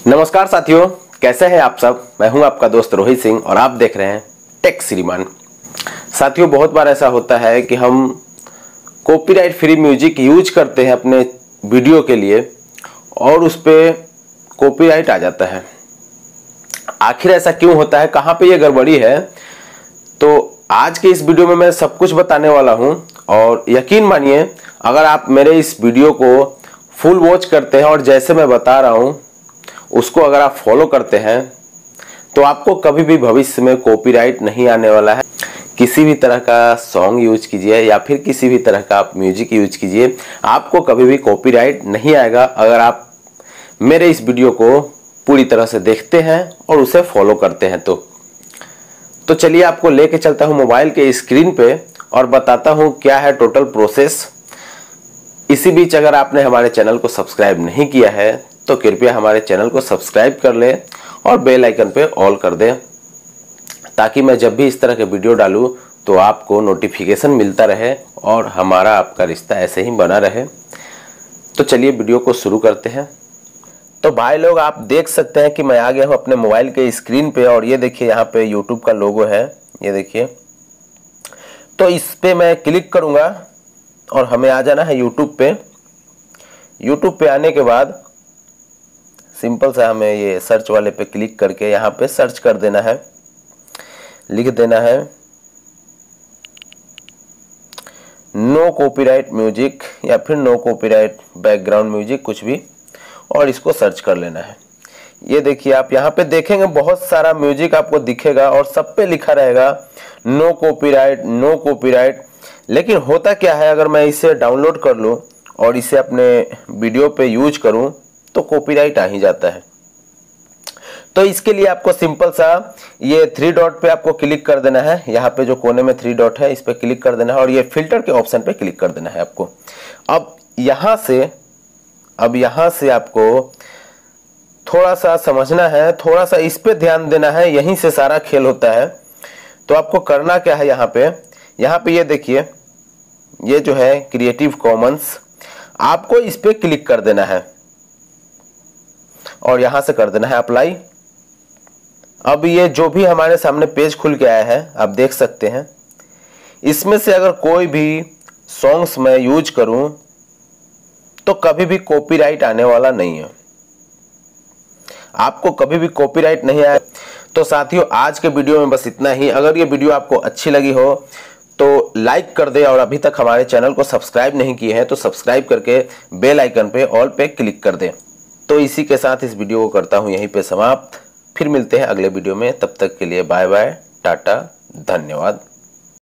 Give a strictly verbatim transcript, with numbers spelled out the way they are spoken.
नमस्कार साथियों, कैसे हैं आप सब। मैं हूं आपका दोस्त रोहित सिंह और आप देख रहे हैं टेक श्रीमान। साथियों, बहुत बार ऐसा होता है कि हम कॉपीराइट फ्री म्यूजिक यूज करते हैं अपने वीडियो के लिए और उस पर कॉपीराइट आ जाता है। आखिर ऐसा क्यों होता है, कहाँ पे ये गड़बड़ी है, तो आज के इस वीडियो में मैं सब कुछ बताने वाला हूं। और यकीन मानिए, अगर आप मेरे इस वीडियो को फुल वॉच करते हैं और जैसे मैं बता रहा हूं उसको अगर आप फॉलो करते हैं तो आपको कभी भी भविष्य में कॉपीराइट नहीं आने वाला है। किसी भी तरह का सॉन्ग यूज कीजिए या फिर किसी भी तरह का आप म्यूजिक यूज कीजिए, आपको कभी भी कॉपीराइट नहीं आएगा अगर आप मेरे इस वीडियो को पूरी तरह से देखते हैं और उसे फॉलो करते हैं। तो तो चलिए आपको लेके चलता हूं मोबाइल के स्क्रीन पे और बताता हूं क्या है टोटल प्रोसेस। इसी बीच अगर आपने हमारे चैनल को सब्सक्राइब नहीं किया है तो कृपया हमारे चैनल को सब्सक्राइब कर ले और बेल आइकन पे ऑल कर दें, ताकि मैं जब भी इस तरह के वीडियो डालूं तो आपको नोटिफिकेशन मिलता रहे और हमारा आपका रिश्ता ऐसे ही बना रहे। तो चलिए वीडियो को शुरू करते हैं। तो भाई लोग, आप देख सकते हैं कि मैं आ गया हूं अपने मोबाइल के स्क्रीन पे और ये देखिए यहाँ पे यूट्यूब का लोगो है, ये देखिए। तो इस पे मैं क्लिक करूंगा और हमें आ जाना है यूट्यूब पे। यूट्यूब पे आने के बाद सिंपल सा हमें ये सर्च वाले पे क्लिक करके यहाँ पे सर्च कर देना है, लिख देना है नो कॉपीराइट म्यूजिक या फिर नो कॉपीराइट बैकग्राउंड म्यूजिक, कुछ भी, और इसको सर्च कर लेना है। ये देखिए, आप यहाँ पे देखेंगे बहुत सारा म्यूजिक आपको दिखेगा और सब पे लिखा रहेगा नो कॉपीराइट, नो कॉपीराइट। लेकिन होता क्या है, अगर मैं इसे डाउनलोड कर लूँ और इसे अपने वीडियो पे यूज करूँ तो कॉपीराइट आ ही जाता है। तो इसके लिए आपको सिंपल सा ये थ्री डॉट पे आपको क्लिक कर देना है। यहाँ पे जो कोने में थ्री डॉट है इस पे क्लिक कर देना है और ये फिल्टर के ऑप्शन पे क्लिक कर देना है आपको। अब यहाँ से अब यहाँ से आपको थोड़ा सा समझना है, थोड़ा सा इस पे ध्यान देना है, यहीं से सारा खेल होता है। तो आपको करना क्या है, यहाँ पे यहाँ पे ये देखिए, ये जो है क्रिएटिव कॉमन्स, आपको इस पे क्लिक कर देना है और यहां से कर देना है अप्लाई। अब ये जो भी हमारे सामने पेज खुल के आया है, आप देख सकते हैं। इसमें से अगर कोई भी सॉन्ग्स मैं यूज करूं तो कभी भी कॉपीराइट आने वाला नहीं है, आपको कभी भी कॉपीराइट नहीं आया। तो साथियों, आज के वीडियो में बस इतना ही। अगर ये वीडियो आपको अच्छी लगी हो तो लाइक कर दे और अभी तक हमारे चैनल को सब्सक्राइब नहीं किए हैं तो सब्सक्राइब करके बेल आइकन पे ऑल पे क्लिक कर दें। तो इसी के साथ इस वीडियो को करता हूं यहीं पे समाप्त। फिर मिलते हैं अगले वीडियो में, तब तक के लिए बाय बाय, टाटा, धन्यवाद।